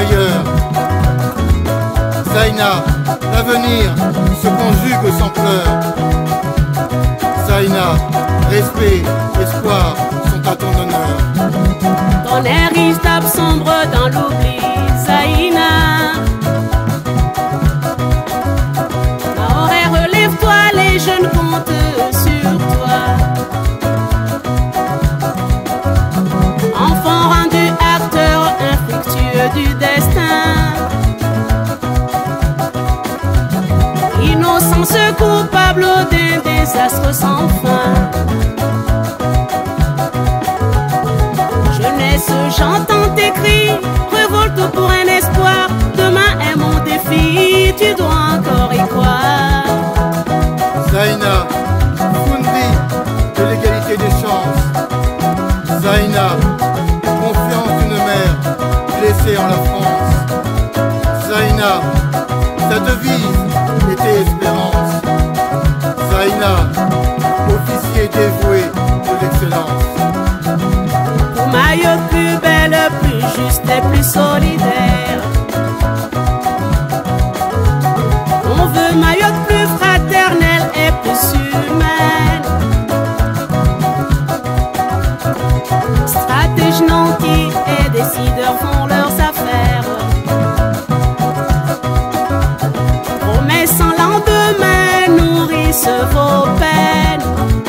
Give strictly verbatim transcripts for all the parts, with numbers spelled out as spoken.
meilleur. Zaina, l'avenir se conjugue sans pleurs. Zaina, respect, espoir sont à ton honneur. Ton air instable sombre dans l'oubli, Zaina. Maoré, relève-toi, les jeunes comptent sur toi. Enfant rendu acteur infructueux du destin. Innocence coupable d'un désastre sans fin. Jeunesse, j'entends tes cris, révolte pour un espoir. Demain est mon défi, tu dois encore y croire. Zaina, Fundi de l'égalité des chances. Zaina, confiance d'une mère blessée en la France. Zaina, ta devise était espérance. Zaina, officier dévoué de l'excellence. Pour Mayotte plus belle, plus juste et plus solidaire. On veut Mayotte plus fraternelle et plus humaine. Stratèges nantis et décideurs font leurs affaires. Promesses sans lendemain nourrissent vos peines.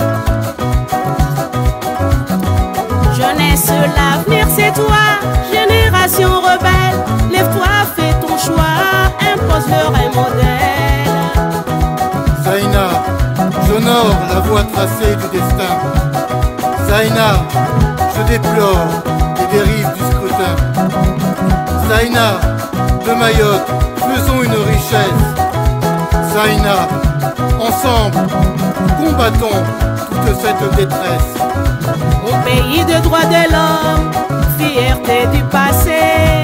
Jeunesse, l'avenir c'est toi, génération rebelle. Lève-toi, fais ton choix, impose-leur un modèle. Zaina, j'honore la voie tracée du destin. Zaina, je déplore les dérives du scrutin. Zaina, de Mayotte, faisons une richesse. Zaina, ensemble, combattons toute cette détresse. Au pays de droits de l'homme, fierté du passé.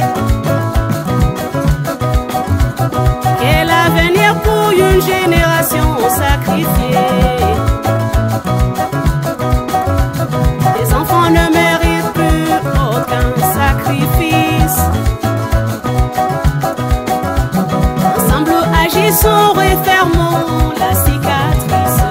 Quel avenir pour une génération sacrifiée. Les enfants ne méritent plus aucun sacrifice. Ensemble agissons, refermons la cicatrice.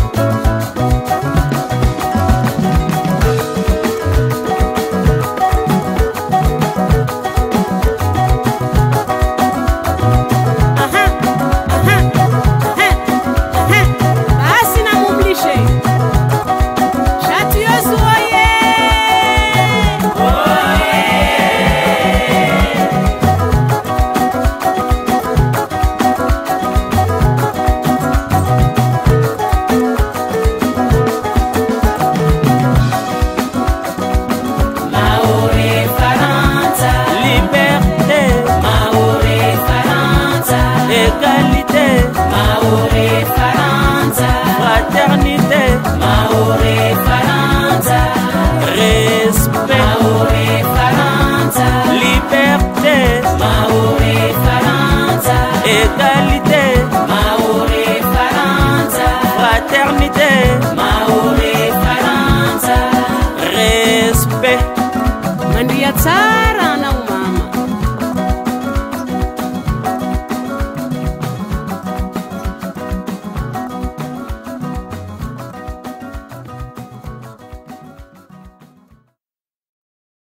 Égalité, Maoré Faranza, fraternité, Maoré Faranza, respect, Maoré Faranza, liberté, Maoré Faranza, égalité, Maoré Faranza, fraternité.